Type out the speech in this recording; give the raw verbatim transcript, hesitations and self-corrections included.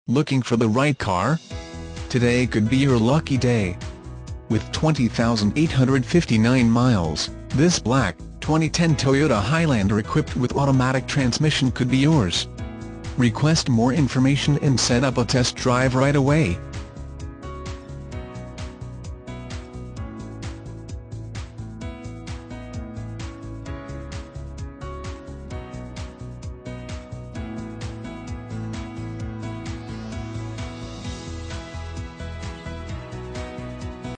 Looking for the right car? Today could be your lucky day. With twenty thousand eight hundred fifty-nine miles, this black, twenty ten Toyota Highlander equipped with automatic transmission could be yours. Request more information and set up a test drive right away.